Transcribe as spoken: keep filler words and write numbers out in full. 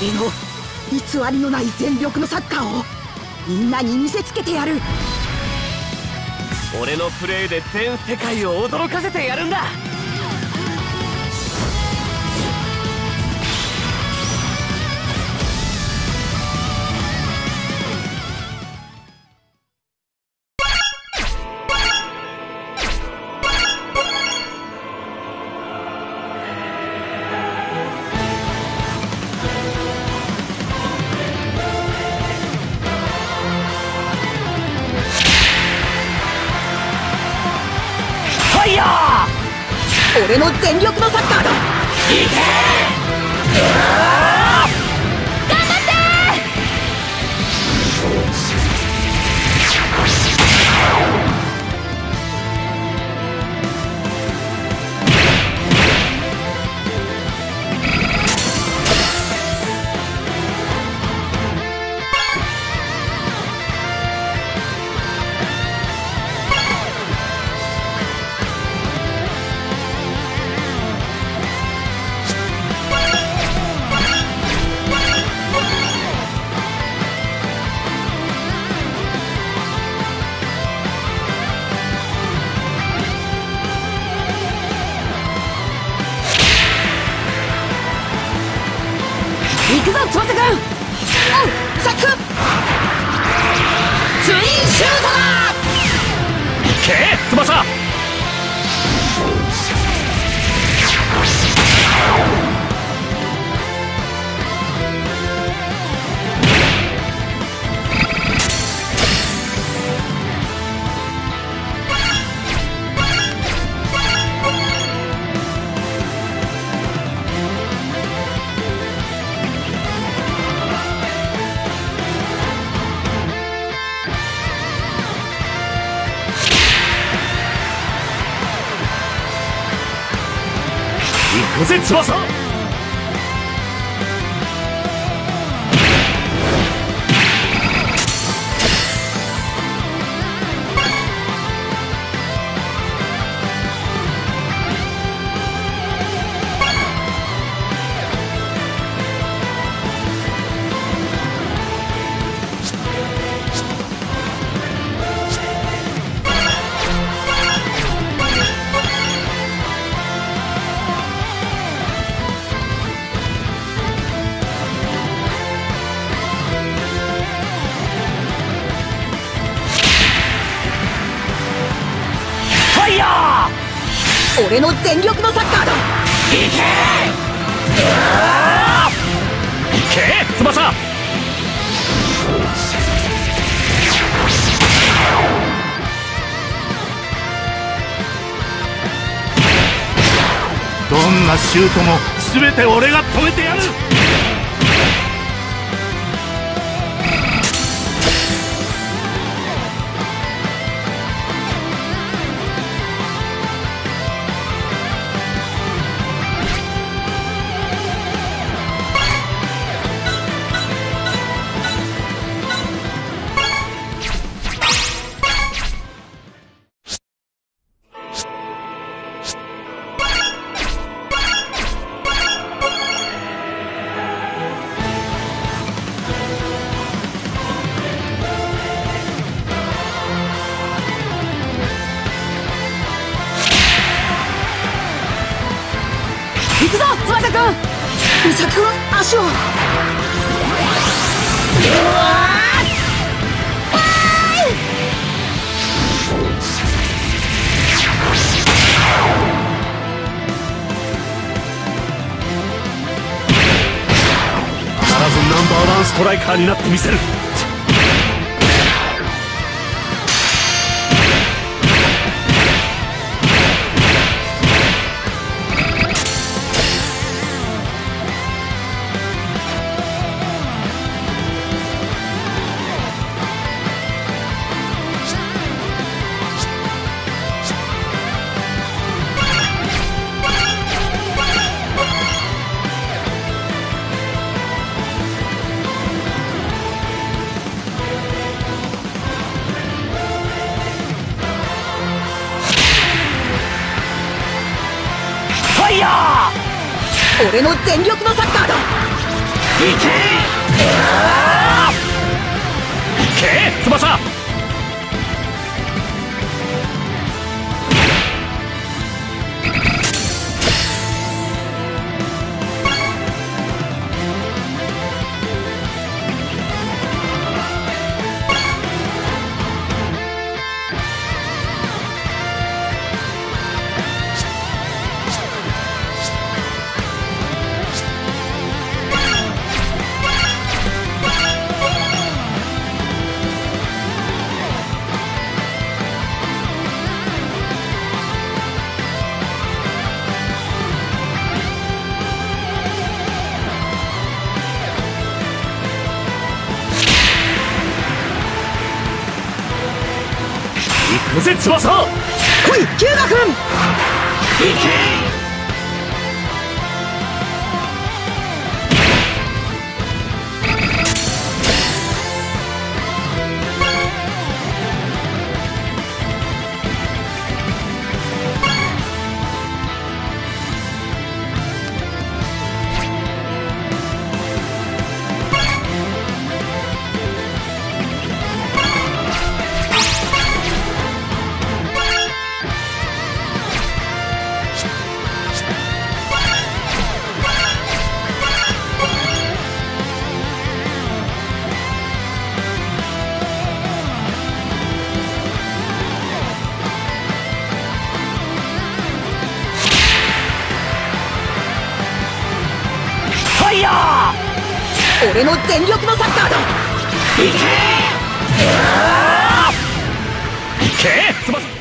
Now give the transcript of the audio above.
俺の偽りのない全力のサッカーをみんなに見せつけてやる。 俺のプレーで全世界を驚かせてやるんだ。 俺の全力のサッカーだ。いけー！頑張って行くぞ翼くん。おうサックツインシュートだ。 いけ翼。行くぜ翼。 俺の全力のサッカーだ。いけー！ いけ翼。 どんなシュートも全て俺が止めてやる。 行くぞ翼くん。美咲くん足を。うわ必ずナンバーワンストライカーになってみせる。 俺の全力のサッカーだ。 け翼。行くぜ翼。 来いキュウガ君。俺の全力のサッカーだ。 いけ翼。